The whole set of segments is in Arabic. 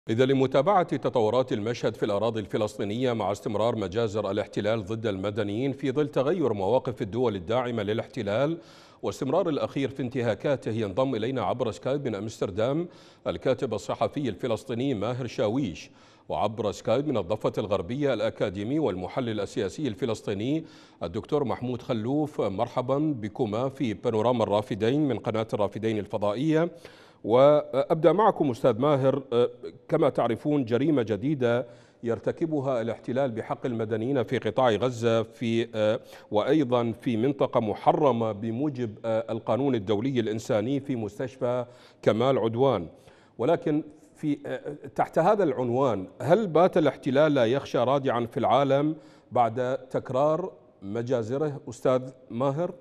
إذا لمتابعة تطورات المشهد في الأراضي الفلسطينية مع استمرار مجازر الاحتلال ضد المدنيين في ظل تغير مواقف الدول الداعمة للاحتلال واستمرار الأخير في انتهاكاته، ينضم إلينا عبر سكايب من أمستردام الكاتب الصحفي الفلسطيني ماهر شاويش، وعبر سكايب من الضفة الغربية الأكاديمي والمحلل السياسي الفلسطيني الدكتور محمود خلوف. مرحبا بكما في بانوراما الرافدين من قناة الرافدين الفضائية. وأبدأ معكم أستاذ ماهر. كما تعرفون جريمة جديدة يرتكبها الاحتلال بحق المدنيين في قطاع غزة وأيضا في منطقة محرمة بموجب القانون الدولي الإنساني في مستشفى كمال عدوان. ولكن في تحت هذا العنوان، هل بات الاحتلال لا يخشى رادعا في العالم بعد تكرار مجازره أستاذ ماهر؟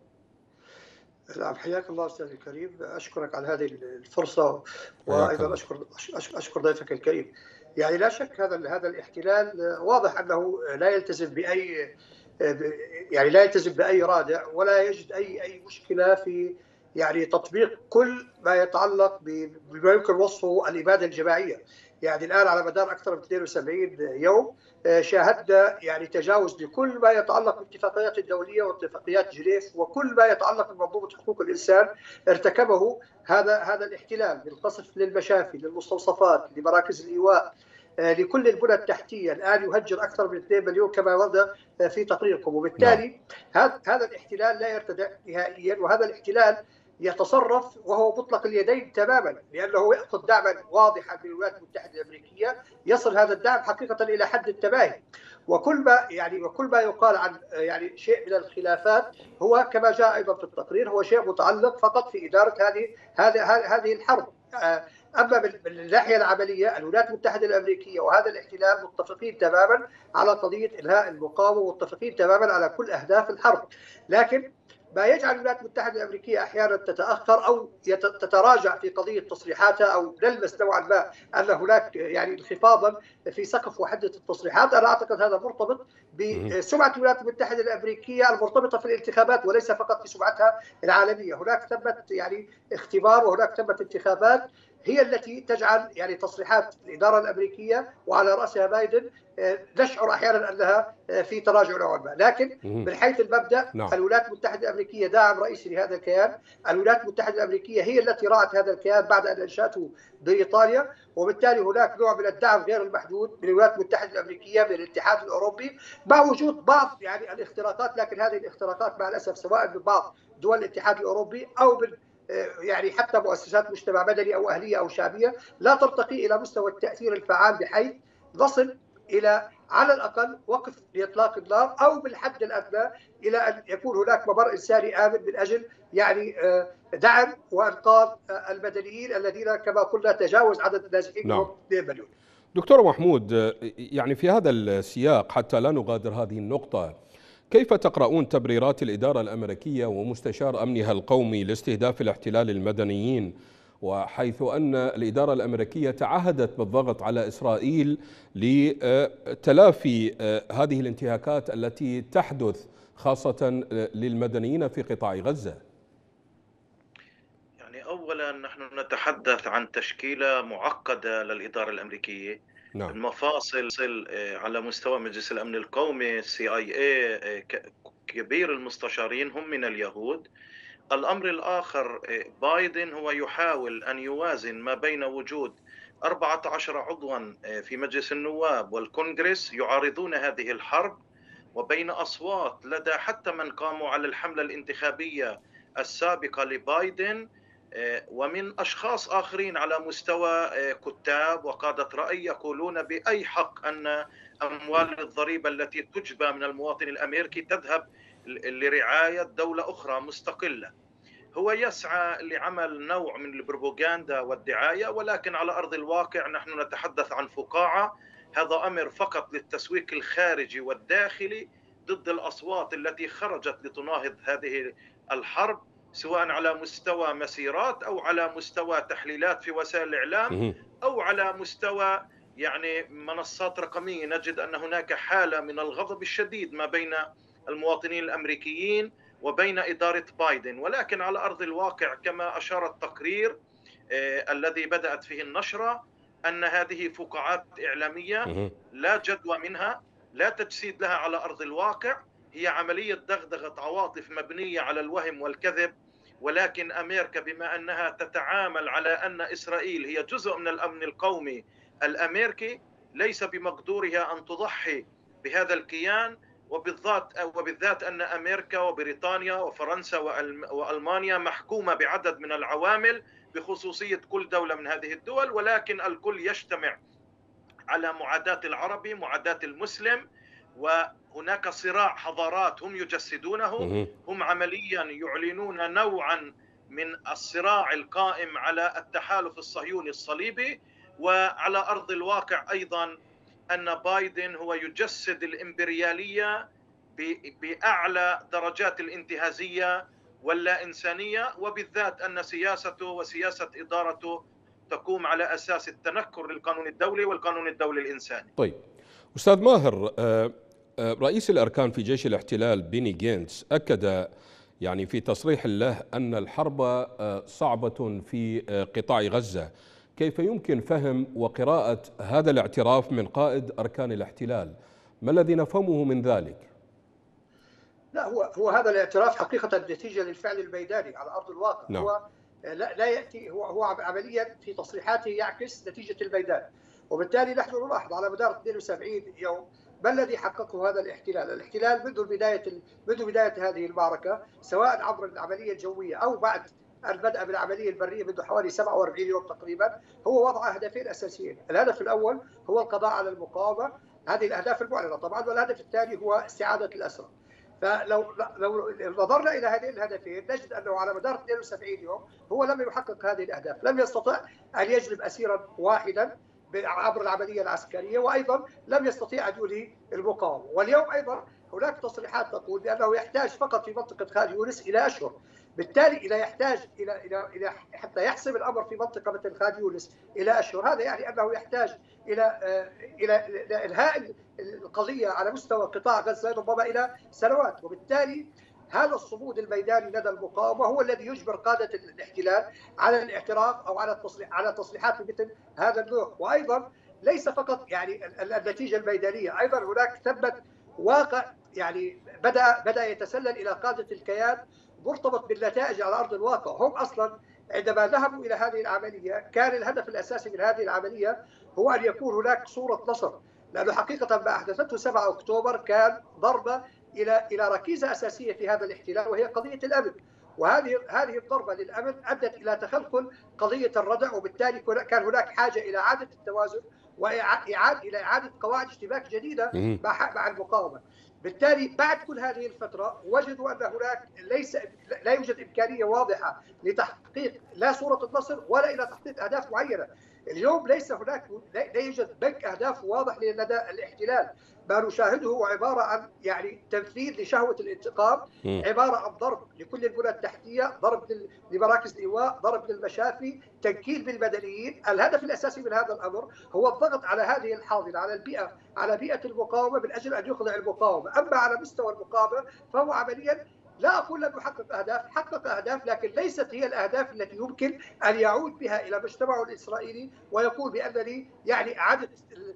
نعم، حياك الله أستاذ الكريم، أشكرك على هذه الفرصة، حياك وأيضا الله. أشكر ضيفك الكريم. يعني لا شك هذا الاحتلال واضح أنه لا يلتزم بأي، يعني لا يلتزم بأي رادع، ولا يجد أي مشكلة في يعني تطبيق كل ما يتعلق بما يمكن وصفه الإبادة الجماعية. يعني الآن على مدار أكثر من 72 يوم شاهدنا يعني تجاوز لكل ما يتعلق بالاتفاقيات الدولية واتفاقيات جنيف، وكل ما يتعلق بمنظومة حقوق الإنسان ارتكبه هذا الاحتلال، من قصف للمشافي، للمستوصفات، لمراكز الإيواء، لكل البنى التحتية. الآن يهجر أكثر من 2 مليون كما ورد في تقريركم، نعم. وبالتالي هذا الاحتلال لا يرتدع نهائيا، وهذا الاحتلال يتصرف وهو مطلق اليدين تماما، لأنه يأخذ دعما واضحا من الولايات المتحدة الأمريكية، يصل هذا الدعم حقيقة إلى حد التباهي. وكل ما يقال عن يعني شيء من الخلافات هو كما جاء أيضا في التقرير، هو شيء متعلق فقط في إدارة هذه الحرب. أما من الناحية العملية، الولايات المتحدة الأمريكية وهذا الاحتلال متفقين تماما على قضية إنهاء المقاومة، ومتفقين تماما على كل أهداف الحرب. لكن ما يجعل الولايات المتحدة الأمريكية أحيانا تتأخر أو تتراجع في قضية تصريحاتها، أو نلمس نوعا ما أن هناك يعني انخفاضا في سقف وحدة التصريحات. أنا أعتقد هذا مرتبط بسمعة الولايات المتحدة الأمريكية المرتبطة في الانتخابات، وليس فقط في سمعتها العالمية. هناك ثمة يعني اختبار، وهناك ثمة انتخابات هي التي تجعل يعني تصريحات الإدارة الأمريكية وعلى رأسها بايدن نشعر أحيانا أنها في تراجع نوعا ما. لكن من حيث المبدأ، نعم. الولايات المتحدة الأمريكية داعم رئيسي لهذا الكيان. الولايات المتحدة الأمريكية هي التي رأت هذا الكيان بعد أن أنشأته بريطانيا، وبالتالي هناك نوع من الدعم غير المحدود من الولايات المتحدة الأمريكية، من الاتحاد الأوروبي، مع وجود بعض يعني الاختراقات. لكن هذه الاختراقات مع الأسف سواء من بعض دول الاتحاد الأوروبي أو من يعني حتى مؤسسات مجتمع مدني أو أهلية أو شعبية، لا ترتقي إلى مستوى التأثير الفعال بحيث نصل إلى على الأقل وقف لإطلاق النار، أو بالحد الأدنى إلى أن يكون هناك ممر إنساني آمن من أجل يعني دعم وإنقاذ المدنيين الذين كما قلنا تجاوز عدد النازحين نعم. منهم 2 مليون. دكتور محمود، يعني في هذا السياق حتى لا نغادر هذه النقطة، كيف تقرؤون تبريرات الإدارة الأمريكية ومستشار أمنها القومي لاستهداف الاحتلال المدنيين، وحيث أن الإدارة الأمريكية تعهدت بالضغط على إسرائيل لتلافي هذه الانتهاكات التي تحدث خاصة للمدنيين في قطاع غزة؟ يعني أولا نحن نتحدث عن تشكيلة معقدة للإدارة الأمريكية. نعم. المفاصل على مستوى مجلس الأمن القومي CIA، كبير المستشارين هم من اليهود. الأمر الآخر، بايدن هو يحاول أن يوازن ما بين وجود 14 عضوا في مجلس النواب والكونغرس يعارضون هذه الحرب، وبين أصوات لدى حتى من قاموا على الحملة الانتخابية السابقة لبايدن، ومن أشخاص آخرين على مستوى كتاب وقادة رأي يقولون بأي حق أن أموال الضريبة التي تجبى من المواطن الأمريكي تذهب لرعاية دولة أخرى مستقلة. هو يسعى لعمل نوع من البروباغندا والدعاية، ولكن على أرض الواقع نحن نتحدث عن فقاعة. هذا أمر فقط للتسويق الخارجي والداخلي ضد الأصوات التي خرجت لتناهض هذه الحرب، سواء على مستوى مسيرات أو على مستوى تحليلات في وسائل الإعلام أو على مستوى يعني منصات رقمية. نجد أن هناك حالة من الغضب الشديد ما بين المواطنين الأمريكيين وبين إدارة بايدن. ولكن على أرض الواقع كما أشار التقرير الذي بدأت فيه النشرة، أن هذه فقاعات إعلامية لا جدوى منها، لا تجسيد لها على أرض الواقع، هي عملية دغدغة عواطف مبنية على الوهم والكذب. ولكن أمريكا بما أنها تتعامل على أن إسرائيل هي جزء من الأمن القومي الأمريكي، ليس بمقدورها أن تضحي بهذا الكيان، وبالذات أن أمريكا وبريطانيا وفرنسا وألمانيا محكومة بعدد من العوامل بخصوصية كل دولة من هذه الدول، ولكن الكل يجتمع على معاداة العربي، معاداة المسلم، وهناك صراع حضارات هم يجسدونه. هم عمليا يعلنون نوعا من الصراع القائم على التحالف الصهيوني الصليبي، وعلى أرض الواقع أيضا أن بايدن هو يجسد الإمبريالية بأعلى درجات الانتهازية واللا إنسانية، وبالذات أن سياسته وسياسة إدارته تقوم على أساس التنكر للقانون الدولي والقانون الدولي الإنساني. طيب أستاذ ماهر، رئيس الأركان في جيش الاحتلال بيني جينتس أكد يعني في تصريح له أن الحرب صعبة في قطاع غزة. كيف يمكن فهم وقراءة هذا الاعتراف من قائد أركان الاحتلال؟ ما الذي نفهمه من ذلك؟ لا، هو هذا الاعتراف حقيقة نتيجة للفعل الميداني على أرض الواقع. نعم. هو لا يأتي، هو عمليا في تصريحاته يعكس نتيجة الميدان، وبالتالي نحن نلاحظ على مدار 72 يوم ما الذي حققه هذا الاحتلال. الاحتلال منذ بداية هذه المعركة، سواء عبر العملية الجوية أو بعد أن بدأ بالعملية البرية منذ حوالي 47 يوم تقريبا، هو وضع هدفين أساسيين. الهدف الأول هو القضاء على المقاومة، هذه الأهداف المعلنة طبعا، والهدف الثاني هو استعادة الأسرى. فلو نظرنا إلى هذين الهدفين نجد أنه على مدار 72 يوم هو لم يحقق هذه الأهداف، لم يستطع أن يجلب أسيرا واحدا عبر العملية العسكرية، وأيضا لم يستطيع أن ينهي المقاومة. واليوم أيضا هناك تصريحات تقول بأنه يحتاج فقط في منطقة خان يونس إلى أشهر. بالتالي إذا يحتاج إلى حتى يحسم الأمر في منطقة مثل خان يونس إلى أشهر، هذا يعني أنه يحتاج إلى إنهاء القضية على مستوى قطاع غزة ربما إلى سنوات. وبالتالي هذا الصمود الميداني لدى المقاومة هو الذي يجبر قادة الاحتلال على الاعتراف أو على تصريحات مثل هذا النوع. وأيضا ليس فقط يعني النتيجة الميدانية، أيضا هناك ثبت واقع يعني بدأ يتسلل إلى قادة الكيان مرتبط بالنتائج على أرض الواقع. هم أصلا عندما ذهبوا إلى هذه العملية كان الهدف الأساسي من هذه العملية هو أن يكون هناك صورة نصر، لأنه حقيقة ما أحدثته 7 أكتوبر كان ضربة إلى ركيزة أساسية في هذا الاحتلال، وهي قضية الأمن. وهذه الضربة للأمن أدت إلى تخلخل قضية الردع، وبالتالي كان هناك حاجة إلى إعادة التوازن إلى إعادة قواعد اشتباك جديدة مع المقاومة. بالتالي بعد كل هذه الفترة وجدوا أن هناك لا يوجد إمكانية واضحة لتحقيق لا صورة النصر ولا إلى تحقيق أهداف معينة. اليوم لا يوجد بنك أهداف واضح لدى الاحتلال. ما نشاهده هو عبارة عن يعني تنفيذ لشهوة الانتقام، عبارة عن ضرب لكل البنى التحتية، ضرب لمراكز الإيواء، ضرب للمشافي، تنكيل بالمدنيين. الهدف الأساسي من هذا الأمر هو الضغط على هذه الحاضنة، على بيئة المقاومة من أجل أن يخضع المقاومة. أما على مستوى المقاومة فهو عمليا لا أقول لم يحقق أهداف، حقق أهداف لكن ليست هي الأهداف التي يمكن أن يعود بها إلى مجتمعه الإسرائيلي ويقول بأنني يعني إعادة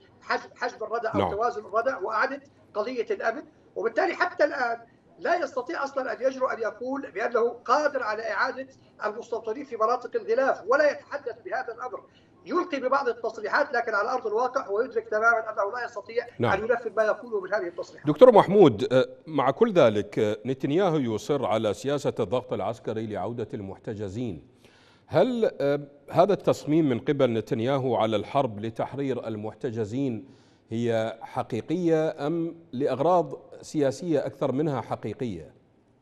حجب الردع أو توازن الردع وإعادة قضية الأمن. وبالتالي حتى الآن لا يستطيع أصلا أن يجرؤ أن يقول بأنه قادر على إعادة المستوطنين في مناطق الغلاف، ولا يتحدث بهذا الأمر. يلقي ببعض التصريحات لكن على أرض الواقع هو يدرك تماما أنه لا يستطيع أن ينفذ ما يقوله من هذه التصريحات. دكتور محمود، مع كل ذلك نتنياهو يصر على سياسة الضغط العسكري لعودة المحتجزين. هل هذا التصميم من قبل نتنياهو على الحرب لتحرير المحتجزين هي حقيقية أم لأغراض سياسية أكثر منها حقيقية؟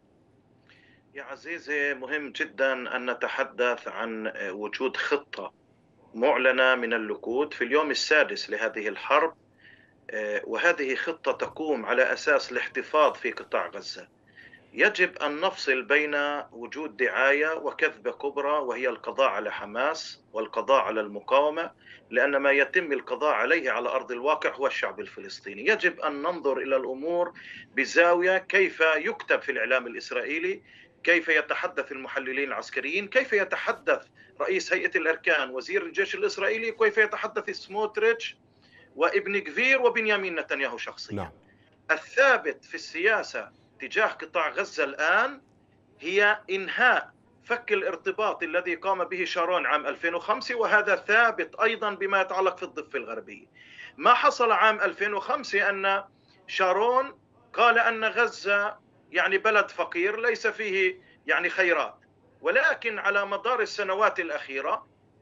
يا عزيزي، مهم جدا أن نتحدث عن وجود خطة معلنة من اللقود في اليوم السادس لهذه الحرب، وهذه خطة تقوم على أساس الاحتفاظ في قطاع غزة. يجب أن نفصل بين وجود دعاية وكذبة كبرى وهي القضاء على حماس والقضاء على المقاومة، لأن ما يتم القضاء عليه على أرض الواقع هو الشعب الفلسطيني. يجب أن ننظر إلى الأمور بزاوية كيف يكتب في الإعلام الإسرائيلي، كيف يتحدث المحللين العسكريين، كيف يتحدث رئيس هيئة الأركان، وزير الجيش الإسرائيلي، كيف يتحدث سموتريتش وابن كفير وبنيامين نتنياهو شخصيا. نعم. الثابت في السياسة تجاه قطاع غزة الآن هي إنهاء فك الارتباط الذي قام به شارون عام 2005، وهذا ثابت أيضا بما يتعلق في الضفة الغربية. ما حصل عام 2005 أن شارون قال أن غزة يعني بلد فقير ليس فيه يعني خيرات، ولكن على مدار السنوات الأخيرة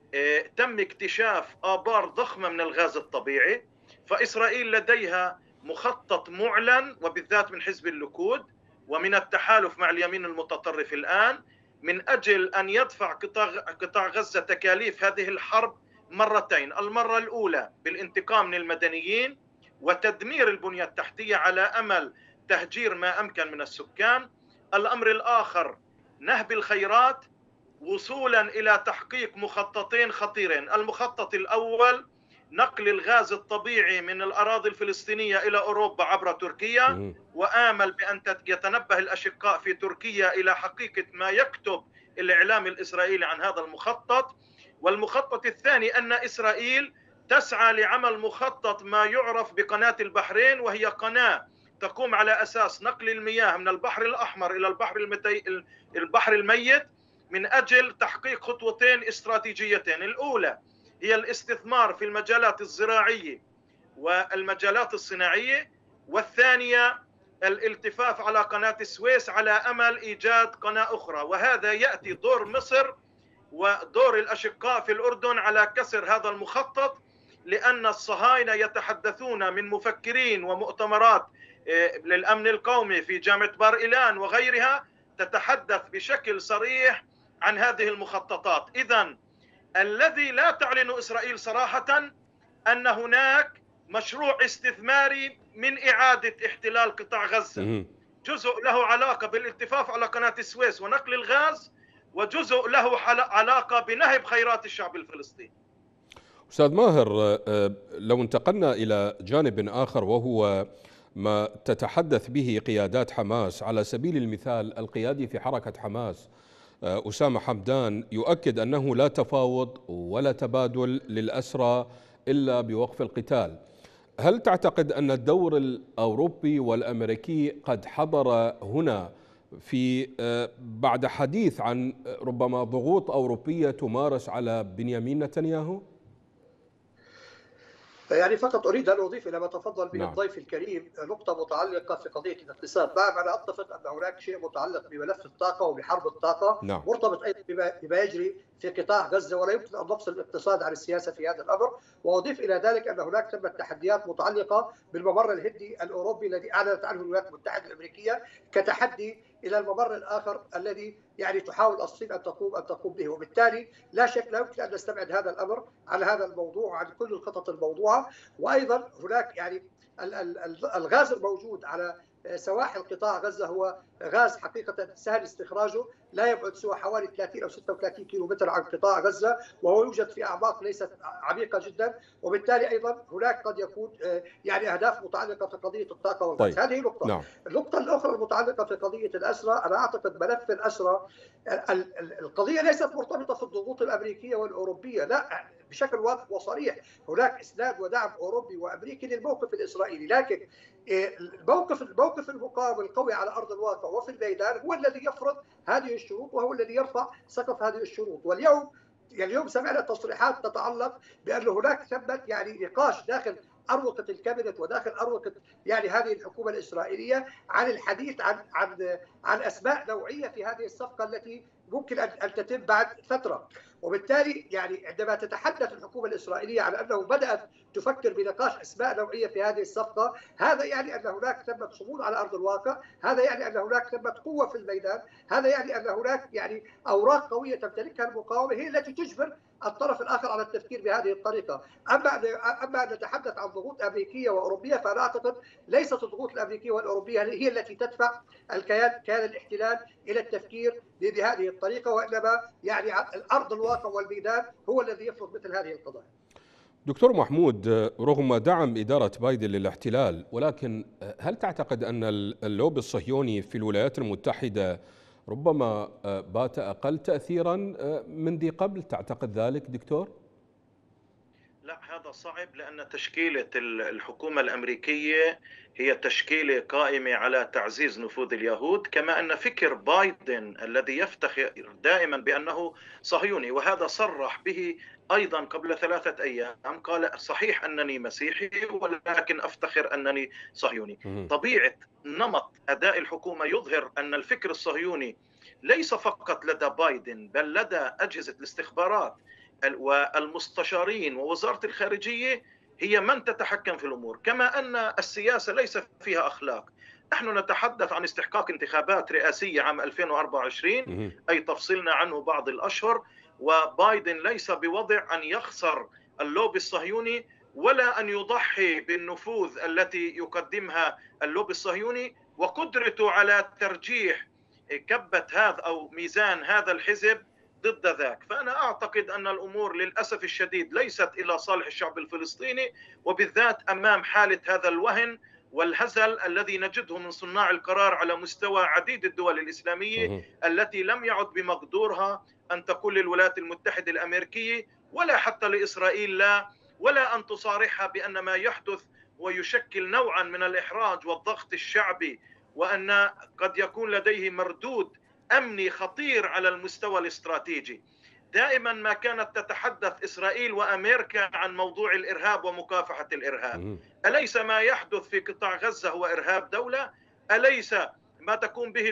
تم اكتشاف آبار ضخمة من الغاز الطبيعي، فإسرائيل لديها مخطط معلن وبالذات من حزب الليكود ومن التحالف مع اليمين المتطرف الآن من أجل أن يدفع قطاع غزة تكاليف هذه الحرب مرتين. المرة الأولى بالانتقام من المدنيين وتدمير البنية التحتية على أمل تهجير ما أمكن من السكان. الأمر الآخر نهب الخيرات وصولا إلى تحقيق مخططين خطيرين. المخطط الأول نقل الغاز الطبيعي من الأراضي الفلسطينية إلى أوروبا عبر تركيا، وآمل بأن يتنبه الأشقاء في تركيا إلى حقيقة ما يكتب الإعلام الإسرائيلي عن هذا المخطط. والمخطط الثاني أن إسرائيل تسعى لعمل مخطط ما يعرف بقناة البحرين، وهي قناة تقوم على أساس نقل المياه من البحر الأحمر إلى البحر الميت من أجل تحقيق خطوتين استراتيجيتين. الأولى هي الاستثمار في المجالات الزراعية والمجالات الصناعية، والثانية الالتفاف على قناة السويس على أمل إيجاد قناة أخرى. وهذا يأتي دور مصر ودور الأشقاء في الأردن على كسر هذا المخطط، لأن الصهاينة يتحدثون من مفكرين ومؤتمرات للأمن القومي في جامعة بار إيلان وغيرها تتحدث بشكل صريح عن هذه المخططات. إذن الذي لا تعلن إسرائيل صراحة أن هناك مشروع استثماري من إعادة احتلال قطاع غزة، جزء له علاقة بالالتفاف على قناة السويس ونقل الغاز، وجزء له علاقة بنهب خيرات الشعب الفلسطيني. أستاذ ماهر، لو انتقلنا إلى جانب آخر وهو ما تتحدث به قيادات حماس، على سبيل المثال القيادي في حركة حماس أسامة حمدان يؤكد أنه لا تفاوض ولا تبادل للأسرى إلا بوقف القتال. هل تعتقد أن الدور الأوروبي والأمريكي قد حضر هنا في بعد حديث عن ربما ضغوط أوروبية تمارس على بنيامين نتنياهو؟ يعني فقط أريد أن أضيف إلى ما تفضل به الضيف الكريم نقطة متعلقة في قضية الاقتصاد. نعم، أنا أتفق أن هناك شيء متعلق بملف الطاقة وبحرب الطاقة، نعم، مرتبط أيضا بما يجري في قطاع غزة، ولا يمكن أن نفصل الاقتصاد عن السياسة في هذا الأمر. وأضيف إلى ذلك أن هناك ثمة تحديات متعلقة بالممر الهندي الأوروبي الذي أعلنت عنه الولايات المتحدة الأمريكية كتحدي إلى الممر الآخر الذي يعني تحاول الصين أن تقوم به. وبالتالي لا شك لا يمكن أن نستبعد هذا الأمر على هذا الموضوع وعن كل الخطط الموضوعة. وأيضا هناك يعني الغاز الموجود على سواحل قطاع غزة هو غاز حقيقة سهل استخراجه، لا يبعد سوى حوالي 30 أو 36 كيلومتر عن قطاع غزة، وهو يوجد في أعماق ليست عميقة جدا. وبالتالي أيضا هناك قد يكون يعني أهداف متعلقة في قضية الطاقة والغاز. طيب. هذه نقطة. نعم. النقطة الأخرى المتعلقة في قضية الأسرى، أنا أعتقد ملف الأسرى القضية ليست مرتبطة في الضغوط الأمريكية والأوروبية، لا، بشكل واضح وصريح هناك إسناد ودعم أوروبي وأمريكي للموقف الإسرائيلي، لكن الموقف المقاوم القوي على أرض الواقع وفي الميدان هو الذي يفرض هذه الشروط وهو الذي يرفع سقف هذه الشروط. واليوم سمعنا تصريحات تتعلق بأن هناك ثمة يعني نقاش داخل أروقة الكابينت وداخل أروقة يعني هذه الحكومة الإسرائيلية عن الحديث عن أسماء نوعية في هذه الصفقة التي ممكن أن تتم بعد فترة. وبالتالي يعني عندما تتحدث الحكومة الإسرائيلية عن أنه بدأت تفكر بنقاش أسماء نوعية في هذه الصفقة، هذا يعني أن هناك ثمة صمود على أرض الواقع، هذا يعني أن هناك ثمة قوة في الميدان، هذا يعني أن هناك يعني أوراق قوية تمتلكها المقاومة هي التي تجبر الطرف الآخر على التفكير بهذه الطريقة. أما أن نتحدث عن ضغوط أمريكية وأوروبية، فأنا أعتقد ليست الضغوط الأمريكية والأوروبية هي التي تدفع كيان الاحتلال إلى التفكير بهذه الطريقة، وإنما يعني الأرض الواقع والميدان هو الذي يفرض مثل هذه القضايا. دكتور محمود، رغم دعم إدارة بايدن للاحتلال، ولكن هل تعتقد أن اللوبي الصهيوني في الولايات المتحدة ربما بات أقل تأثيرا من ذي قبل، تعتقد ذلك دكتور؟ لا، هذا صعب، لأن تشكيلة الحكومة الأمريكية هي تشكيلة قائمة على تعزيز نفوذ اليهود، كما أن فكر بايدن الذي يفتخر دائما بأنه صهيوني، وهذا صرح به أيضا قبل 3 أيام، قال: صحيح أنني مسيحي ولكن أفتخر أنني صهيوني. طبيعة نمط أداء الحكومة يظهر أن الفكر الصهيوني ليس فقط لدى بايدن، بل لدى أجهزة الاستخبارات والمستشارين ووزارة الخارجية، هي من تتحكم في الأمور. كما أن السياسة ليس فيها أخلاق. نحن نتحدث عن استحقاق انتخابات رئاسية عام 2024، أي تفصلنا عنه بعض الأشهر، وبايدن ليس بوضع أن يخسر اللوبي الصهيوني ولا أن يضحي بالنفوذ التي يقدمها اللوبي الصهيوني وقدرته على ترجيح كبة هذا أو ميزان هذا الحزب ضد ذاك. فأنا أعتقد أن الأمور للأسف الشديد ليست إلى صالح الشعب الفلسطيني، وبالذات أمام حالة هذا الوهن والهزل الذي نجده من صناع القرار على مستوى عديد الدول الإسلامية التي لم يعد بمقدورها أن تقول للولايات المتحدة الأمريكية ولا حتى لإسرائيل لا، ولا أن تصارحها بأن ما يحدث ويشكل نوعا من الإحراج والضغط الشعبي، وأن قد يكون لديه مردود أمني خطير على المستوى الاستراتيجي. دائما ما كانت تتحدث إسرائيل وأمريكا عن موضوع الإرهاب ومكافحة الإرهاب. أليس ما يحدث في قطاع غزة هو إرهاب دولة؟ أليس ما تقوم به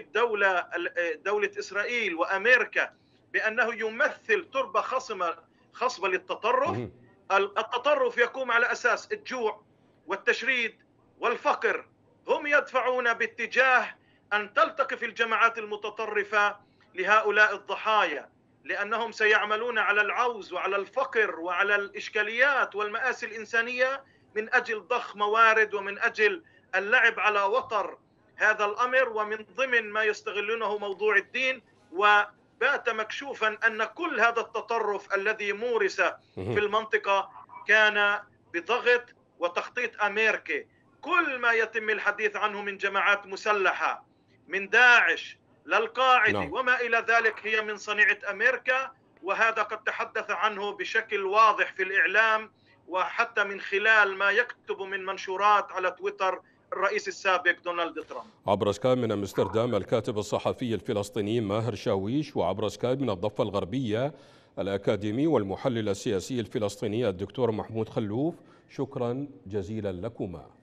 دولة إسرائيل وأمريكا بأنه يمثل تربة خصبة للتطرف؟ التطرف يقوم على أساس الجوع والتشريد والفقر. هم يدفعون باتجاه أن تلتقف الجماعات المتطرفة لهؤلاء الضحايا، لأنهم سيعملون على العوز وعلى الفقر وعلى الإشكاليات والمآسي الإنسانية من أجل ضخ موارد ومن أجل اللعب على وتر هذا الأمر، ومن ضمن ما يستغلونه موضوع الدين. وبات مكشوفا أن كل هذا التطرف الذي مورس في المنطقة كان بضغط وتخطيط أمريكي. كل ما يتم الحديث عنه من جماعات مسلحة من داعش للقاعدة وما إلى ذلك هي من صنيعة أمريكا، وهذا قد تحدث عنه بشكل واضح في الإعلام وحتى من خلال ما يكتب من منشورات على تويتر الرئيس السابق دونالد ترامب. عبر سكايب من أمستردام الكاتب الصحفي الفلسطيني ماهر شاويش، وعبر سكايب من الضفة الغربية الأكاديمي والمحلل السياسي الفلسطيني الدكتور محمود خلوف. شكرا جزيلا لكما.